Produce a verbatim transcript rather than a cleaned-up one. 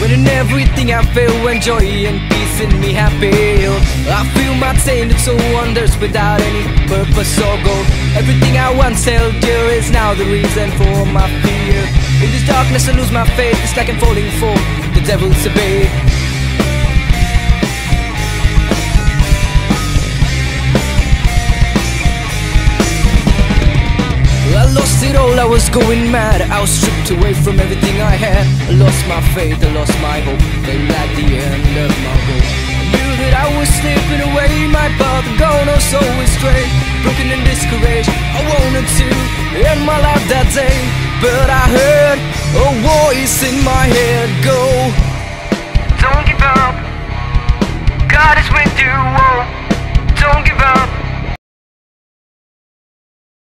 When in everything I feel, when joy and peace in me happy, I feel my tainted soul wanders without any purpose or goal. Everything I once held dear is now the reason for my fear. In this darkness I lose my faith, it's like I'm falling for the devil's bait. I lost it all, I was going mad. I was stripped away from everything I had. I lost my faith, I lost my hope. Felt like the end of my road. I knew that I was slipping away, my path had gone oh so astray. Broken and discouraged, I wanted to end my life that day, but I heard a voice in my head go, don't give up, God is with you, oh, don't give up.